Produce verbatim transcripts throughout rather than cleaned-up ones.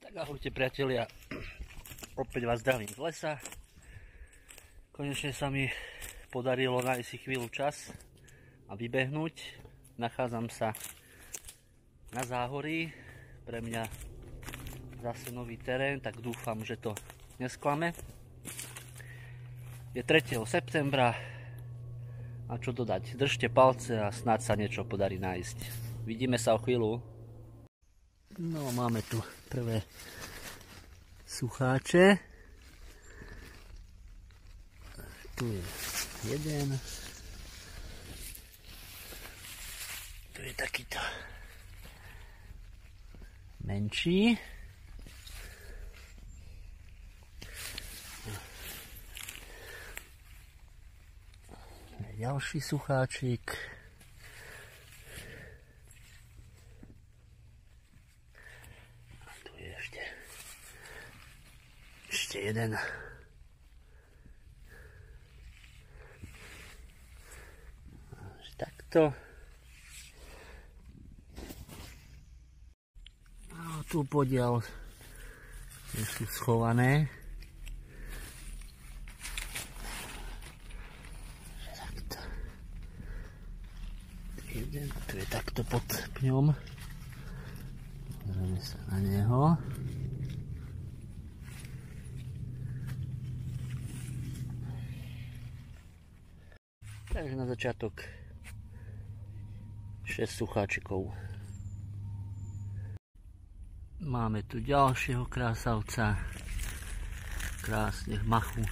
Tak ahojte priatelia, opäť vás zdravím z lesa. Konečne sa mi podarilo nájsť si chvíľu čas a vybehnúť. Nachádzam sa na Záhorí, pre mňa zase nový terén, tak dúfam, že to nesklame. Je tretieho septembra a čo dodať, držte palce a snáď sa niečo podarí nájsť. Vidíme sa o chvíľu. No, máme tu prvé sucháče. Tu je jeden. Tu je takýto menší. Ďalší sucháčik. Ešte jeden. Takto. A tu podiaľ sú schované. Takto. Jeden, tu je takto pod pňom. Pozrieme sa na neho. Takže na začiatok šesť sucháčikov. Máme tu ďalšieho krásavca. Krásne v machu.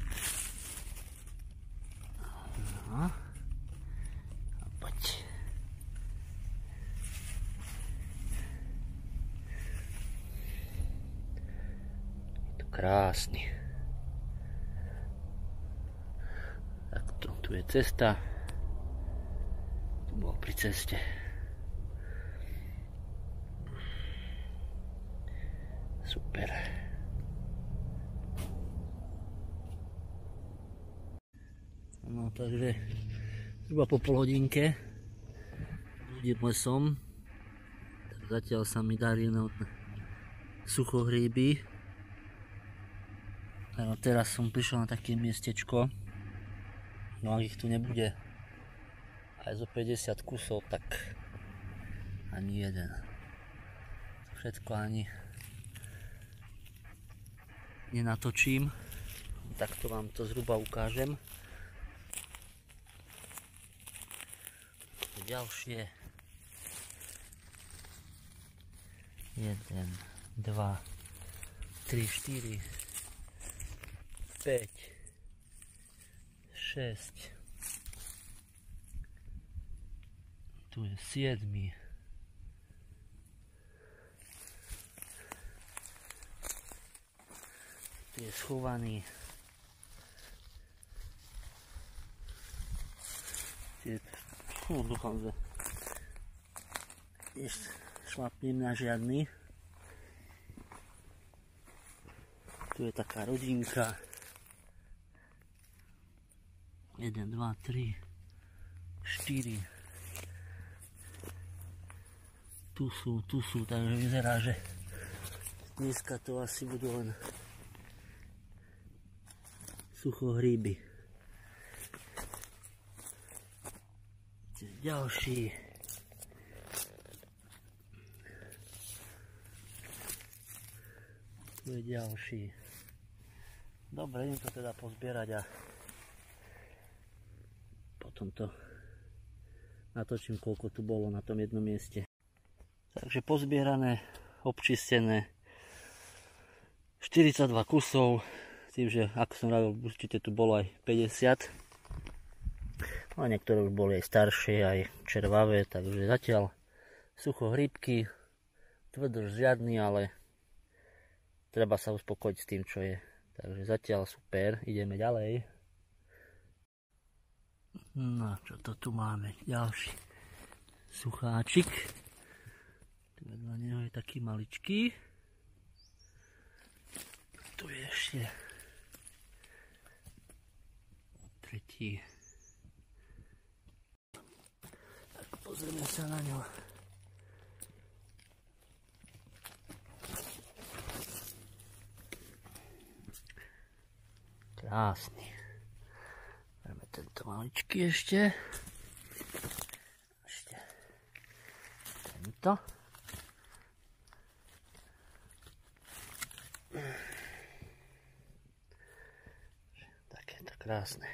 No. A poď. Je to krásny. Tu je cesta, tu bol pri ceste. Super. No takže zhruba po pol hodinke idem lesom. Tak zatiaľ sa mi darí na suchohríby. A teraz som prišiel na také miestečko. No ak ich tu nebude aj zo päťdesiat kusov, tak ani jeden. Všetko ani nenatočím. Takto vám to zhruba ukážem. Ďalšie. jeden, dva, tri, štyri, päť, šesť. Tu je siedmy. Tu je schovaný. Tu je, no, dúfam, že ešte šlapnem na žiadny. Tu je taká rodinka. jeden, dva, tri, štyri. Tu sú, tu sú, takže vyzerá, že dneska to asi budú len suchohríby. Ďalší. Tu je ďalší. Dobre, idem to teda pozbierať a potom to natočím, koľko tu bolo na tom jednom mieste. Takže pozbierané, občistené štyridsaťdva kusov, tým, že ako som radil, určite tu bolo aj päťdesiat. A niektoré už boli aj staršie, aj červavé, takže zatiaľ suchohríbky, tvrdosť žiadny, ale treba sa uspokojiť s tým, čo je. Takže zatiaľ super, ideme ďalej. No, čo to tu máme? Ďalší sucháčik. Tu vedľa neho je taký maličký. Tu je ešte tretí. Tak pozrieme sa na ňo. Krásny. Dáme tento maličký ešte. Ešte tento. Takéto krásne.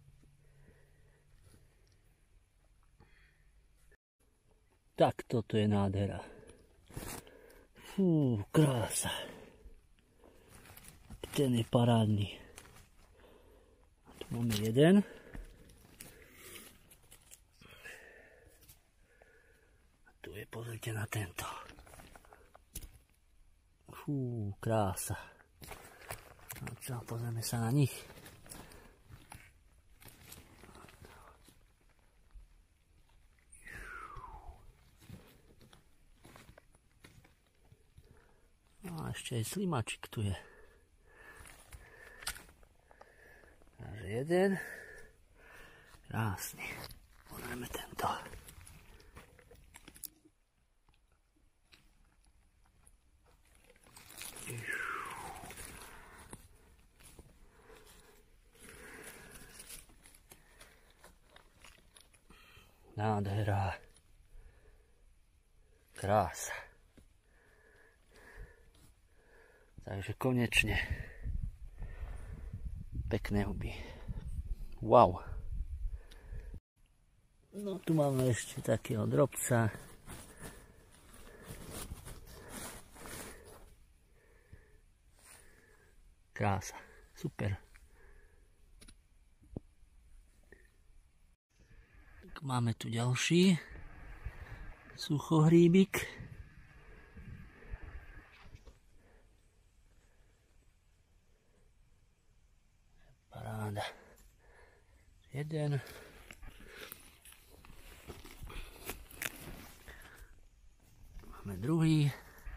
Tak toto je nádhera. Fú, krása. Ten je parádny. A tu máme jeden. A tu je, pozrite na tento. Fú, krása. No čo, pozrieme sa na nich. No a ešte aj slimačik tu je. Takže jeden. Krásny. Pozrieme tento. Nádhera. Krása. Takže konečne pekné huby. Wow. No tu máme ešte takého drobca. Krása. Super. Tak máme tu ďalší suchohríbik. Paráda. Jeden. Máme druhý.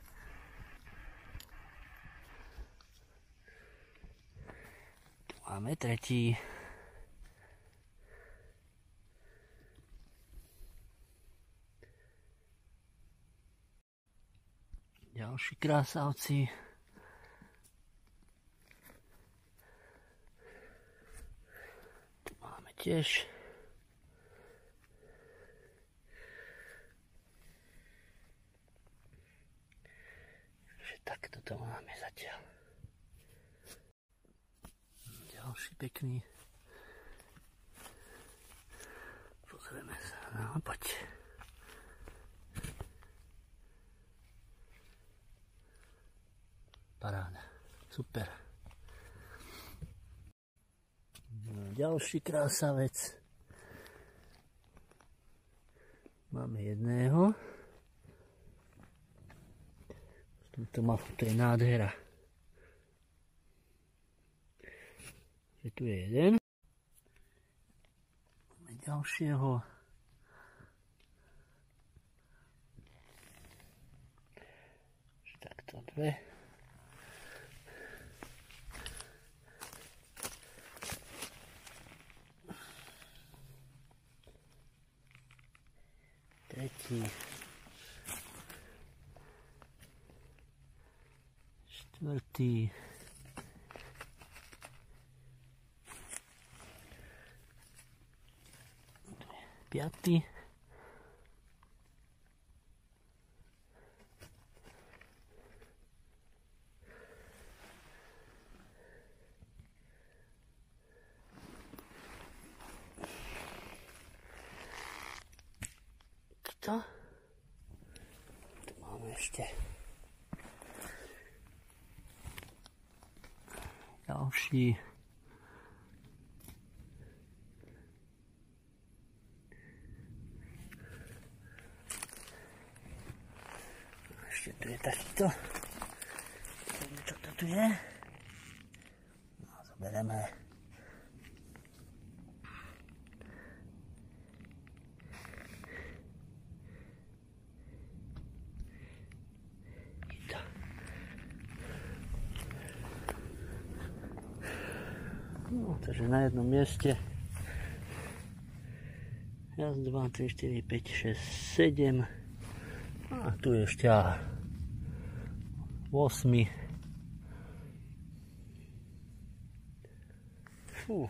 Tu máme tretí. Ďalší krásavci. Tu máme tiež. Takže takto to máme zatiaľ. Ďalší pekný. Pozrieme sa na opäť. Paráda. Super. No, ďalší krásavec. Máme jedného. To, má, to je nádhera. Je tu je jeden. Máme ďalšieho. Takto dve. Tretí. Štvrtý. Piatý. To. Tu máme ešte ďalší. Ešte tu je takýto. Čo to tu je? No, zoberieme. No, takže na jednom mieste. Raz, dva, tri, štyri, päť, šesť, sedem. A tu je ešte osmi. Fú.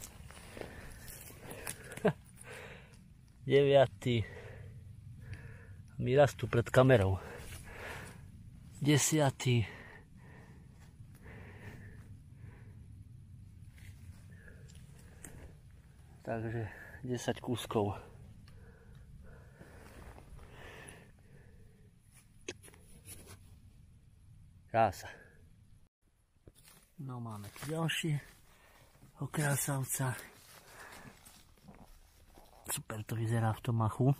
deviaty. Mi rastú pred kamerou. desiaty. Takže desať kúskov. Krása. No máme tu ďalšie krásavca. Super to vyzerá v tom machu.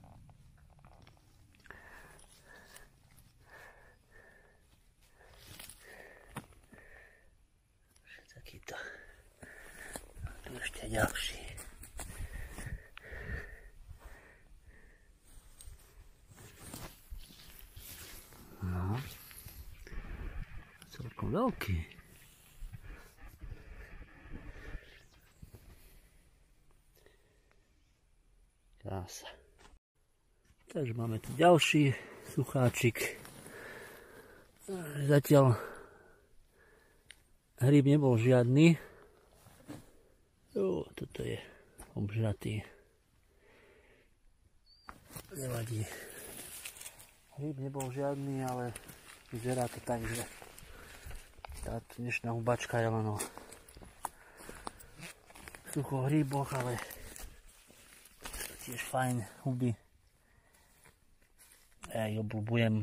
Takýto. A tu ešte ďalší. No. Celkom veľký. Krása. Takže máme tu ďalší sucháčik. Zatiaľ hríb nebol žiadny. Ó, toto je obžratý. Nevadí. Hríb nebol žiadny, ale vyzerá to tak, že táto dnešná hubačka je len o suchohríboch, ale tiež fajn huby. Ja ich obľúbujem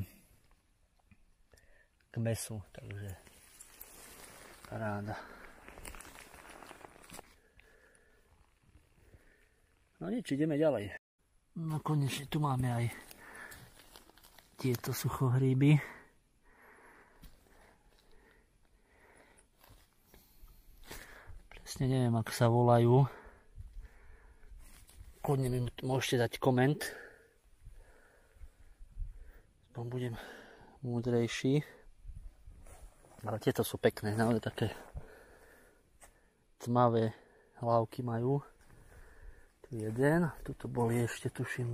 k mesu, takže paráda. No nič, ideme ďalej. No konečne tu máme aj tieto suchohríby. Presne neviem, ako sa volajú. Kľudne mi môžete dať koment. Budem múdrejší. Ale tieto sú pekné, naozaj také tmavé hlavky majú. Tu jeden, tuto boli ešte, tuším,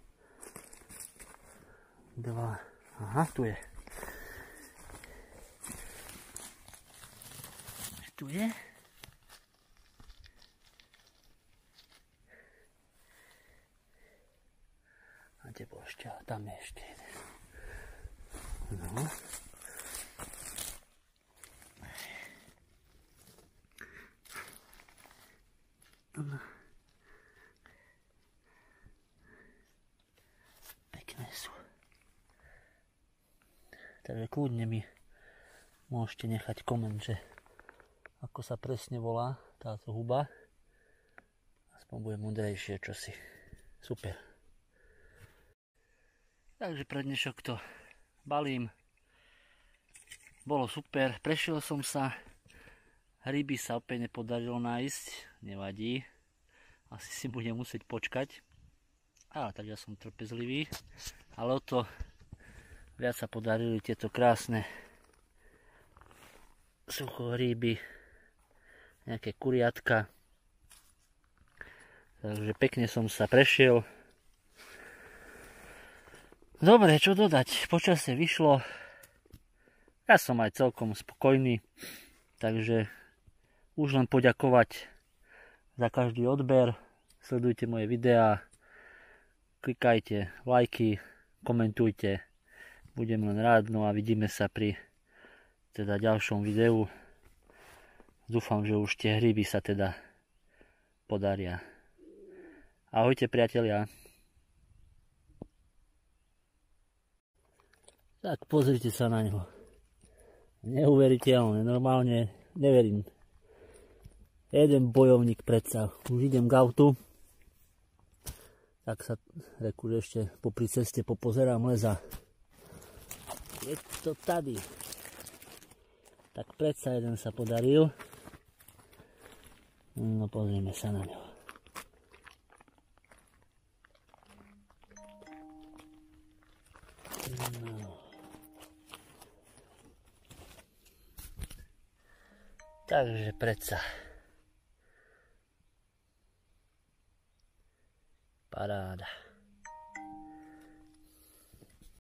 dva. Aha, tu je. Tu je. A kde bol ešte? Tam je ešte jeden. No. No. Pekné sú. Takže kľudne mi môžete nechať koment, že ako sa presne volá táto huba. Aspoň bude múdrejšie čosi. Super. Takže pre dnešok to balím. Bolo super, prešiel som sa. Hryby sa opäť nepodarilo nájsť, nevadí. Asi si budem musieť počkať. Ale tak ja som trpezlivý. Ale o to viac sa podarili tieto krásne suchohríby, nejaké kuriatka. Takže pekne som sa prešiel. Dobre, čo dodať? Počasie vyšlo. Ja som aj celkom spokojný. Takže už len poďakovať za každý odber. Sledujte moje videá. Klikajte lajky, komentujte. Budem len rád. No a vidíme sa pri teda ďalšom videu. Dúfam, že už tie hríby sa teda podaria. Ahojte priatelia. Tak pozrite sa na ňo. Neuveriteľné, normálne neverím. Jeden bojovník predsa. Už idem k autu. Tak sa reku, že ešte popri ceste popozerám leza. Je to tady. Tak predsa jeden sa podaril. No pozrieme sa na ňo. No. Takže predsa. Paráda.